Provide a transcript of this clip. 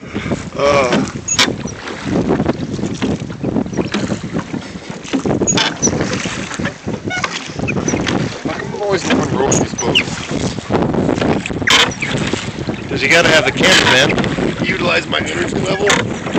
I'm always having rope these boats. Because you got to have the cameraman Utilize my energy level.